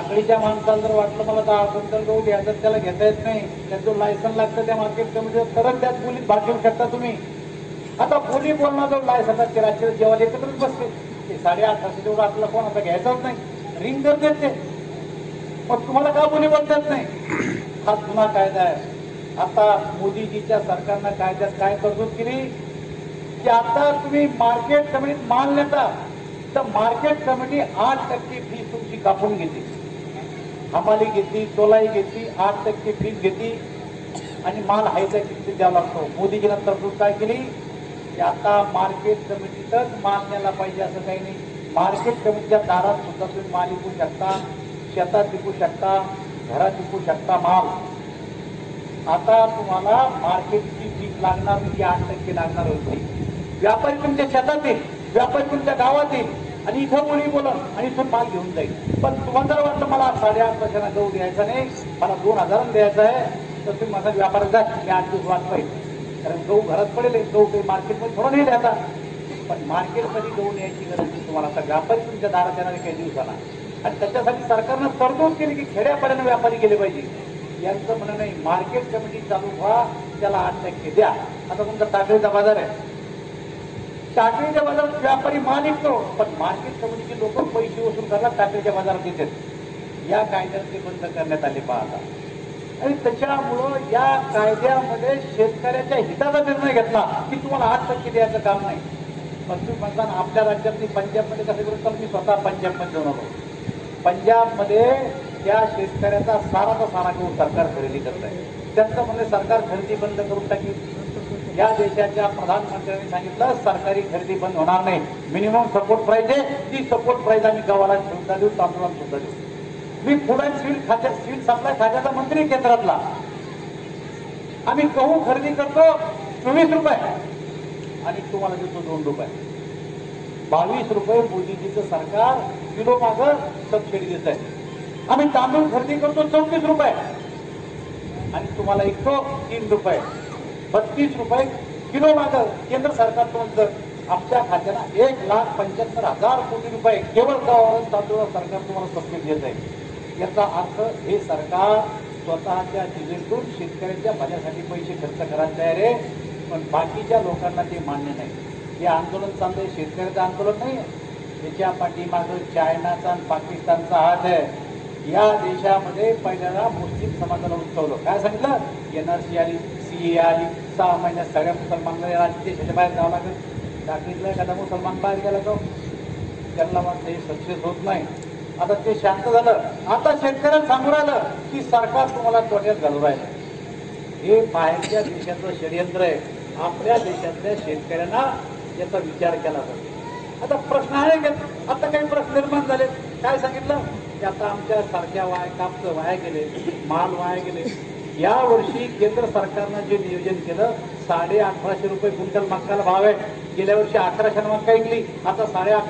टाकळीच्या माणसाला जर वाटलं मला 10 क्विंटल गहू घ्यायचं त्याला घेता येत नाही, त्याचं लायसन लागतं त्या मार्केट कमिटीवर, तरच त्यात बोलीत भाग घेऊ शकता तुम्ही. आता बोली बोलणार जो लायसनात राज्य जेव्हा एकत्रच बसते ते 850 जेवढं आपल्याला कोण आता घ्यायचंच नाही, रिंग कर देते. मग तुम्हाला का बोली बोलतात नाही? हा जुना कायदा आहे. आता मोदीजीच्या सरकारनं कायद्यात काय तरतूद केली की आता तुम्ही मार्केट कमिटीत माल नेता तर मार्केट कमिटी 8% फीस तुमची कापून घेते. हमाली घेतली, तोलाई घेतली, 8% फीस घेतली आणि माल हायच्या किमतीत द्यावा लागतो. मोदीजीनं तरतूद काय केली की आता मार्केट कमिटीतच माल न्यायला पाहिजे असं काही नाही. मार्केट कमिटीच्या दारात सुद्धा तुम्ही माल विकू शकता, शेतात विकू शकता, घरात विकू शकता माल. आता तुम्हाला मार्केटची फीस लागणार नाही, 8% लागणार होती. व्यापारी तुमच्या शेतात येईल, व्यापारी तुमच्या गावात येईल आणि इथं बोली बोला आणि इथून माल घेऊन जाईल. पण तुम्हाला जर वाटलं मला 8.5 गहू द्यायचा नाही, मला 2,000 द्यायचा आहे, तर तुम्ही माझा व्यापार जा, मी 8 दिवस वाट पाहिजे. कारण गहू घरात पडेल, गहू काही मार्केटमध्ये थोडं नाही द्यायचा. पण मार्केटमध्ये गहू न्यायची गरज नाही तुम्हाला. आता व्यापारी तुमच्या दारात येणारे काही दिवसाला, आणि त्याच्यासाठी सरकारनं तरतूद केली की खेड्यापाड्यानं व्यापारी गेले पाहिजे. यांचं म्हणणं नाही, मार्केट कमिटी चालू व्हा, त्याला 8% द्या. आता तुमचा टाकळीचा बाजार आहे, टाकळीच्या बाजारात व्यापारी माल विकतो, पण मार्केट कमिटीचे लोक पैसे वसूल करतात, टाकळीच्या बाजारात येतात. या कायद्यात ते बंद करण्यात आले पाहता. आणि त्याच्यामुळं या कायद्यामध्ये शेतकऱ्याच्या हिताचा निर्णय घेतला की तुम्हाला 8% द्यायचं काम नाही. पण तुम्ही म्हणता आपल्या राज्यातली पंजाबमध्ये कसं करून, तर मी स्वतः पंजाबमध्ये जाऊन आलो. पंजाबमध्ये त्या शेतकऱ्याचा साराचा सारा घेऊन सरकार खरेदी करत आहे. त्यांचं म्हणजे सरकार खरेदी बंद करून टाकी. या देशाच्या प्रधानमंत्र्यांनी सांगितलं सरकारी खरेदी बंद होणार नाही, मिनिमम सपोर्ट प्राइस आहे, ती सपोर्ट प्राइस आम्ही गव्हाला सुद्धा देऊ, तांदूळाला सुद्धा देऊ. मी फूड अँड सिव्हिल सप्लाय खात्याचा मंत्री केंद्रातला. आम्ही गहू खरेदी करतो 24 रुपये आणि तुम्हाला देतो 2 रुपये. 22 रुपये मोदीजीचं सरकार किलो मागं सबसिडी देत आहे. आम्ही तांदूळ खरेदी करतो 34 रुपये आणि तुम्हाला विकतो 3 रुपये. 32 रुपये किलो मागं केंद्र सरकार तुमचं आमच्या खात्याला 1,75,000 कोटी रुपये केवळ गव्हावर तांदूळ सरकार तुम्हाला सबसिडी देत आहे. याचा अर्थ हे सरकार स्वतःच्या जिल्ह्यातून शेतकऱ्यांच्या भल्यासाठी पैसे खर्च करायला तयार आहे, पण बाकीच्या लोकांना ते मान्य नाही. हे आंदोलन चाललंय शेतकऱ्याचं आंदोलन नाही आहे, त्याच्या पाठीमागं चायनाचा आणि पाकिस्तानचा हात आहे. या देशामध्ये पहिल्यांदा मुस्लिम समाजाला उचवलं. काय सांगितलं? NRC आली, CA आली, 6 महिन्यात सगळ्या मुसलमानांना देशाच्या बाहेर जावं लागेल. टाकीतलं एखादा मुसलमान बाहेर गेला तो त्यांना मात्र हे सक्सेस होत नाही. आता ते शांत झालं. आता शेतकऱ्यांना सांगू राहिलं की सरकार तुम्हाला तोट्यात घालू राहिलं. हे बाहेरच्या देशाचं षडयंत्र आहे. आपल्या देशातल्या शेतकऱ्यांना याचा विचार केला पाहिजे. आता प्रश्न आहे की आता काही प्रश्न निर्माण झाले. काय सांगितलं की आता आमच्या सारख्या कापसं वाया गेले, माल वाया गेले. या वर्षी केंद्र सरकारनं जे नियोजन केलं 1850 रुपये क्विंटल मक्काला भाव आहे. गेल्या वर्षी 1100 मक्का विकली, आता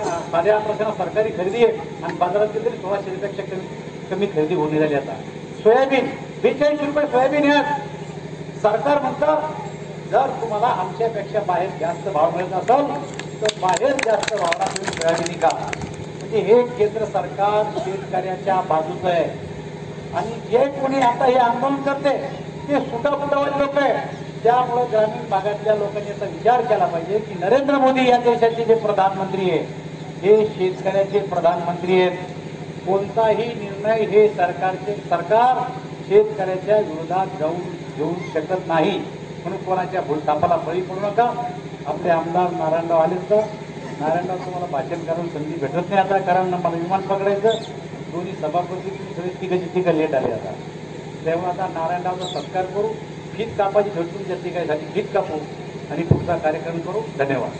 1850 सरकारी खरेदी आहे आणि बाजारात तरी 1600 रुपयापेक्षा कमी खरेदी होऊन राहिली. आता सोयाबीन 42 रुपये सोयाबीन आहे. सरकार म्हणतं जर तुम्हाला आमच्यापेक्षा बाहेर जास्त भाव मिळत असेल तर बाहेर जास्त भावाला तुम्ही सोयाबीन का. म्हणजे हे केंद्र सरकार शेतकऱ्याच्या बाजूचं आहे. आणि जे कोणी आता हे आंदोलन करते ते सुटाफुटावाले लोक आहे. त्यामुळे ग्रामीण भागातल्या लोकांनी याचा विचार केला पाहिजे की नरेंद्र मोदी या देशाचे जे प्रधानमंत्री आहे हे शेतकऱ्याचे प्रधानमंत्री आहेत. कोणताही निर्णय हे सरकार शेतकऱ्याच्या विरोधात घेऊ शकत नाही. म्हणून कोणाच्या भूलथापाला बळी पडू नका. आपले आमदार नारायणराव आलेच तर नारायणराव तुम्हाला भाषण करायला संधी भेटत नाही आता, कारण मला विमान पकडायचं. दोन्ही सभापती सगळे तिघं लेट आले. आता तेव्हा आता नारायणरावचा सत्कार करू, फीत कापाची भेटून त्या तिघासाठी फीत कापू आणि पुढचा कार्यक्रम करू. धन्यवाद.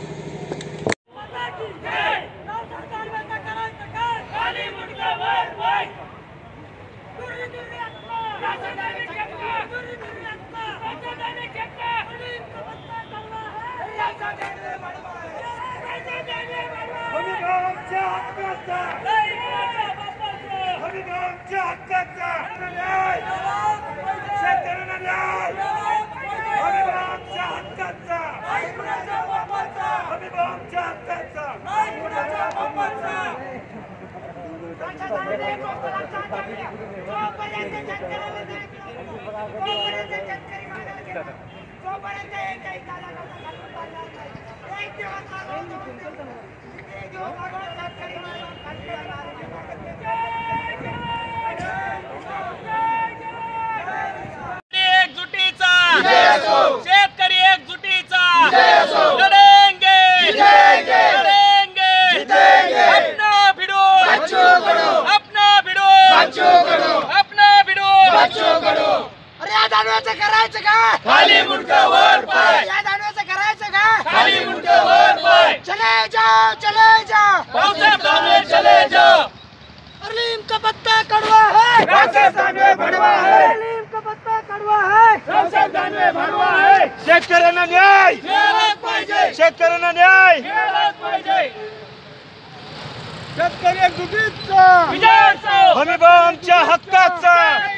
हक्काचा एकजुटीचा शेतकरी एकजुटीचा लढेंगे अपना भिड़ो अरे या दानवाचं करायचं का खाली मुंडकं वर पाय या दानवाचं करायचं का खाली मुंडकं वर पाय चले जाओ रावसाहेब दानवे चले जाओ नीम का पत्ता कड़वा है रावसाहेब दानवे भडवा है नीम का पत्ता कड़वा है रावसाहेब दानवे भडवा आहे शेतकऱ्यांना न्याय मिळालाच पाहिजे शेतकऱ्यांना न्याय मिळालाच पाहिजे शेतकरी एकजुटीचा विजयाचा हमीभाव आमच्या हक्काचा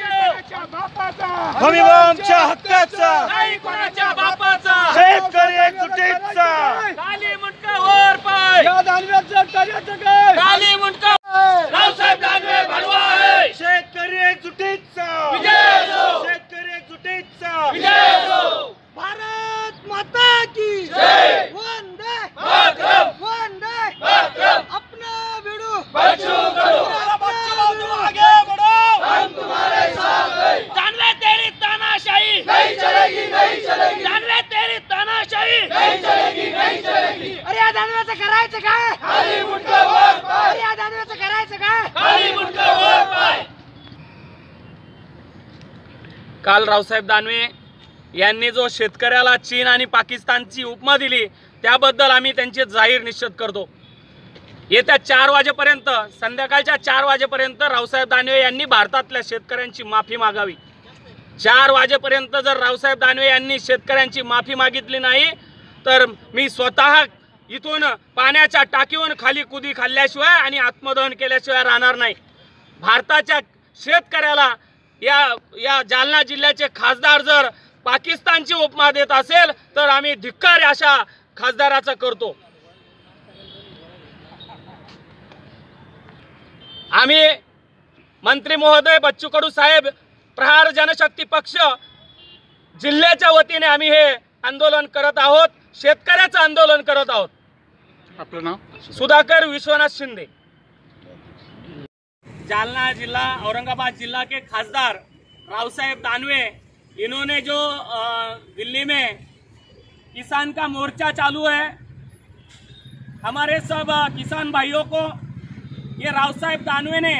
हमीभाव आमच्या हक्काचा नाही कोणाच्या बापाचा शेतकरी एकजुटीचा खाली मुंडकं वर पाय या दानव्याचं कार्याचं काय खाली मुंडकं रावसाहेब दानवे भडवा आहे शेतकरी एकजुटीचा विजय असो शेतकरी एकजुटीचा विजय असो भारत माता की जय वंदे मातरम वंदे मातरम अपना भिड़ो बच्चों करो बच्चों तुम आगे बढ़ो हम तुम्हारे साथ हैं दानवे तेरी तानाशाही नहीं चलेगी दानवे तेरी तानाशाही नहीं चलेगी अरे या दानवाचं करायचं का खाली मुंडकं वर पाय अरे या दानवाचं करायचं का खाली मुंडकं वर पाय काल रावसाहेब दानवे यांनी जो शेतकऱ्याला चीन आणि पाकिस्तानची उपमा दिली त्याबद्दल आम्ही त्यांचे जाहीर निषेध करतो। येत्या 4 वाजेपर्यंत संध्याकाळच्या 4 वाजेपर्यंत रावसाहेब दानवे यांनी भारतातल्या शेतकऱ्यांची माफी मागावी। 4 वाजेपर्यंत जर रावसाहेब दानवे यांनी शेतकऱ्यांची माफी मागितली नाही तर मी स्वतः इथून पाण्याच्या टाकीहून खाली कुदी खाल्ल्याशिवाय आणि आत्मदहन केल्याशिवाय राहणार नाही। भारताच्या शेतकऱ्याला या जालना जिल्ह्याचे खासदार जर पाकिस्तानची उपमा देत असेल तर आम्ही धिक्कार अशा खासदाराचा करतो। आम्ही मंत्री महोदय बच्चू कडू साहेब प्रहार जनशक्ती पक्ष जिल्ह्याच्या वतीने आम्ही हे आंदोलन करत आहोत, शेतकऱ्याचं आंदोलन करत आहोत। आपलं नाव सुधाकर विश्वनाथ शिंदे, जालना जिला औरंगाबाद जिला के खासदार रावसाहेब दानवे, इन्होंने जो दिल्ली में किसान का मोर्चा चालू है, हमारे सब किसान भाइयों को ये रावसाहेब दानवे ने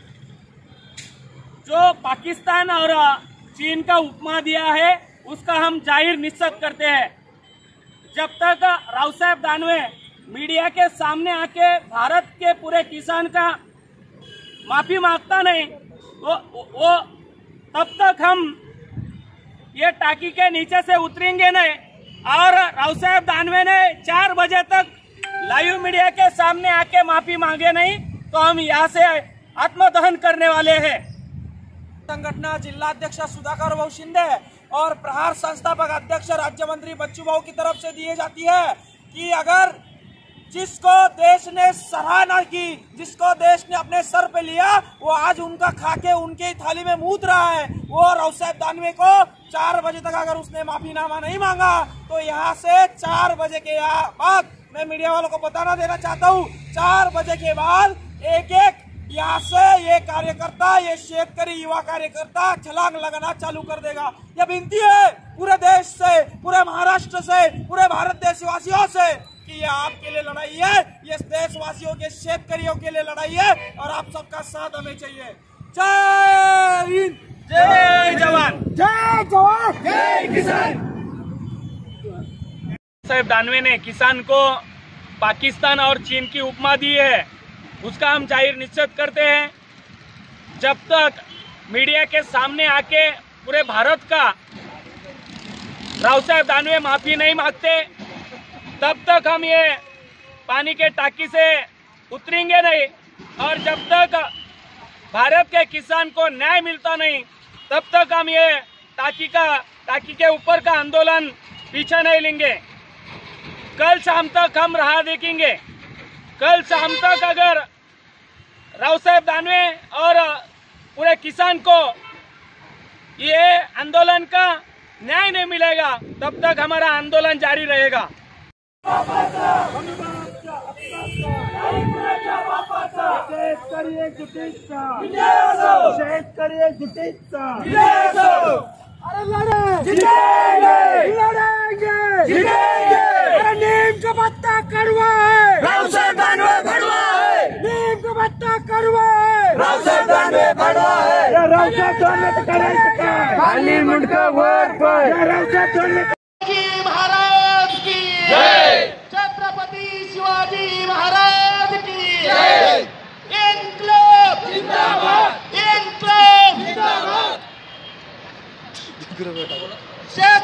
जो पाकिस्तान और चीन का उपमा दिया है उसका हम जाहिर निषेध करते हैं। जब तक रावसाहेब दानवे मीडिया के सामने आके भारत के पूरे किसान का माफी मांगता नहीं वो तब तक हम ये टाकी के नीचे से उतरेंगे नहीं। और रावसाहेब दानवे ने 4 बजे तक लाइव मीडिया के सामने आके माफी मांगे नहीं तो हम यहाँ से आत्मदहन करने वाले हैं। संगठना जिलाध्यक्ष सुधाकर भाऊ शिंदे और प्रहार संस्थापक अध्यक्ष राज्य मंत्री बच्चू भाऊ की तरफ से दी जाती है कि अगर जिसको देश ने सराहना की, जिसको देश ने अपने सर पे लिया, वो आज उनका खाके उनके थाली में मूत रहा है। वो रावसाहेब दानवे को 4 बजे तक अगर उसने माफीनामा नहीं मांगा तो यहाँ से 4 बजे के बाद मैं मीडिया वालों को बताना देना चाहता हूँ, 4 बजे के बाद एक यहाँ से ये कार्यकर्ता, ये शेतकरी युवा कार्यकर्ता छलांग लगाना चालू कर देगा। यह विनती है पूरे देश से, पूरे महाराष्ट्र से, पूरे भारत देशवासियों से कि ये आपके लिए लड़ाई है, ये देशवासियों के शेतकरियों के लिए लड़ाई है और आप सबका साथ हमें चाहिए। जय हिंद, जय जवान, जय जवान, जय किसान। साहेब दानवे ने किसान को पाकिस्तान और चीन की उपमा दी है, उसका हम जाहिर निषेध करते हैं। जब तक मीडिया के सामने आके पूरे भारत का रावसाहेब दानवे माफी नहीं मांगते तब तक हम ये पानी के टाकी से उतरेंगे नहीं। और जब तक भारत के किसान को न्याय मिलता नहीं तब तक हम ये टाकी के ऊपर का आंदोलन पीछे नहीं लेंगे। कल शाम तक हम राह देखेंगे। कल शाम तक अगर रावसाहेब दानवे और पूरे किसान को ये आंदोलन का न्याय नहीं मिलेगा तब तक हमारा आंदोलन जारी रहेगा। शेतकरी एकजुटीचा शेतकरी एकजुटीचा अरे लड़ेंगे अरे नीम का पत्ता कड़वा है रावसाहेब दानवे भड़वा है नीम का पत्ता कड़वा है रावसाहेब दानवे भड़वा है या रावसाहेब दानवे तो करायचं काय खाली मुंडका वर पाय या रावसाहेब दानवे महाराज की जय, छत्रपति शिवाजी महाराज की जय, इनकलाब जिंदाबाद, इनकलाब जिंदाबाद।